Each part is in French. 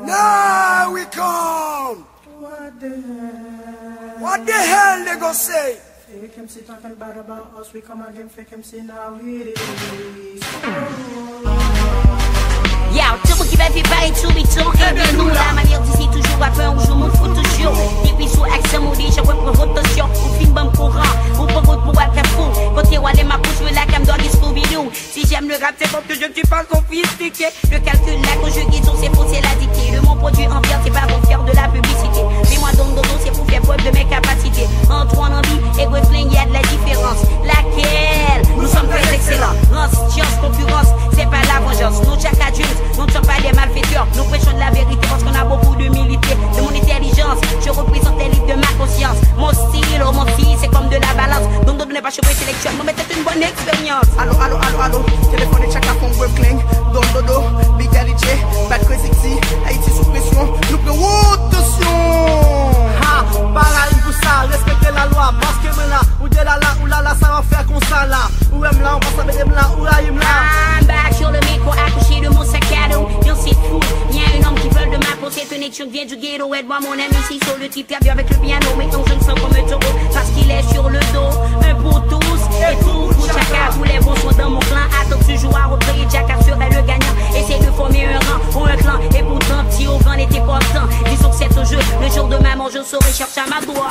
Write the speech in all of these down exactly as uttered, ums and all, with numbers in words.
Now we come. What the hell? What the hell they gonna say? Fake M C talking bad about us, we come again, fake M C now it is. Y'a tout qui va faire pareil tout biton. Et bien nous la manière d'ici toujours à peur où je m'en fous toujours. Et puis sous accent maudit, je reprends rotation. Ou film bon courant, ou pas votre pour Al Capone. Quand tu vois les ma bouche, je la cam dans les Scooby-Doo. Si j'aime le rap, c'est parce que je ne suis pas sophistiqué. Le calcul, la conjugaison, c'est faux, c'est la dictée. Le mon produit en pierre, c'est pas pour faire de la publicité. Mais moi dans le dodo, c'est pour faire preuve de mes capacités. Antoine Envie et Gosling, y a de la différence. Laquelle? Nous sommes très excellents. Rance, science, concurrence, c'est pas la vengeance. Nous, Jack Adjus, nous ne sommes pas des malfaiteurs. Nous prêchons de la vérité parce qu'on a beaucoup d'humilité. De mon intelligence, je représente les livres de ma conscience. Mon style, oh mon style, c'est comme de la balance. Donc, d'autres n'est pas cheveux intellectuel, mais c'est une bonne expérience. Allo, allo, allo, allo. Téléphone et chaka font web cling. Don dodo, big L bad crazy X, Haïti sous pression. Nous prenons haute tension. Ha, pareil pour ça, respectez la loi. Parce que maintenant, ou de là là, ou là là, ça va faire comme ça là. Ou même là, on va savoir même là, ou là, il là. I'm back sur le micro, accouché de mon sac à dos. Bien c'est fou, y'a un homme qui veut de ma peau. C'est une étude vient du ghetto. Aide-moi mon ami, si sur le type, bien avec le piano. Mais ton je me sens comme un taureau, parce qu'il est sur le dos. Un pour tous, et tout pour chacun. Tous les bons sont dans mon clan. Attends que tu joues à repris, Jack assurait le gagnant. Essaye de former un rang ou un clan. Et pourtant, petit au vent n'était pas le temps. Disons que c'est au jeu, le jour de maman, je saurai chercher à ma droite.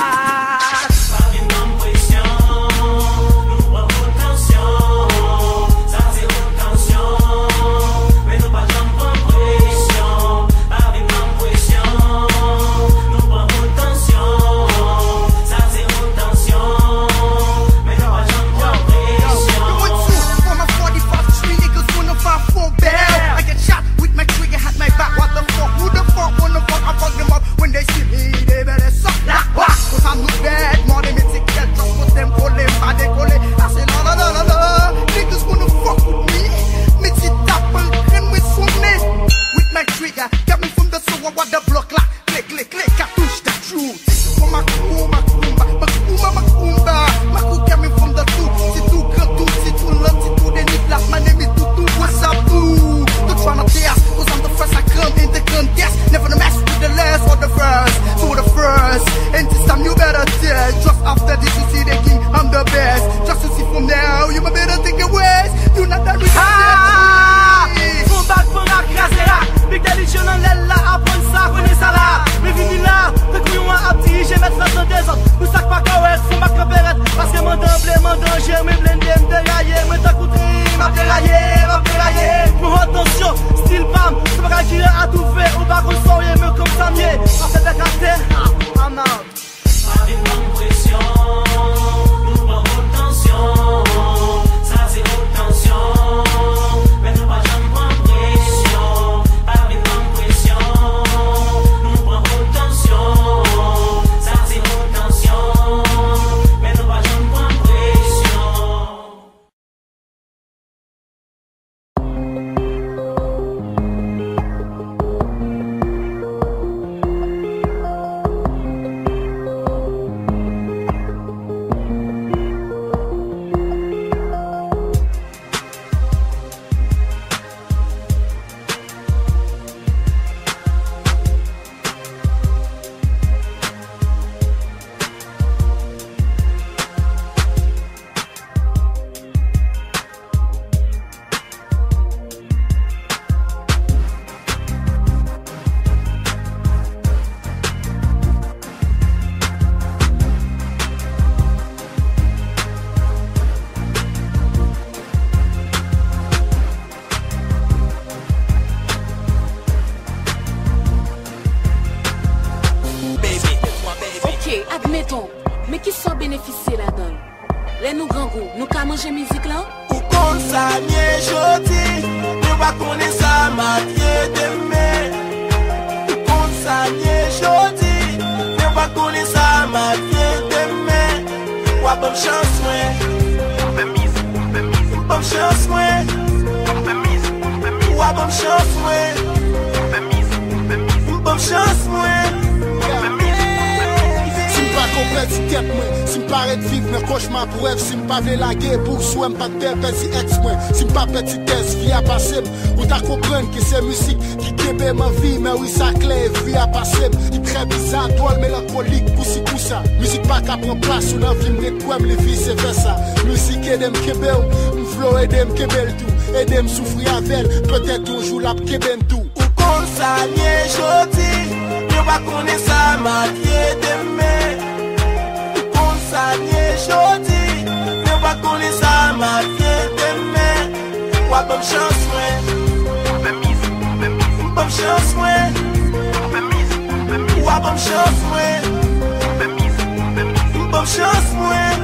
perdu tête moi. Si m'paraît de vivre mes cauchemars pour rêve, si m'pas vle la guerre pour souhait m'pas de perdu ex moi. Si m'pas petit test, vie à passer, ou t'as comprendre que c'est musique qui kébé ma vie, mais oui ça clair, vie à passer. Qui très bizarre, toile mélancolique, poussi poussa. Musique pas qu'à prendre place, ou dans vie m'requem, les vice versa. Musique aide m'kébé, m'flow aide m'kébé tout, aide m'souffrir avec, peut-être un jour la kébé tout. Consagne jodi, yo pa konen sa matye deme. Consagne jodi, yo pa konen sa matye deme. Wap bam chans mwen, bam chans mwen, wap bam chans mwen, bam chans mwen.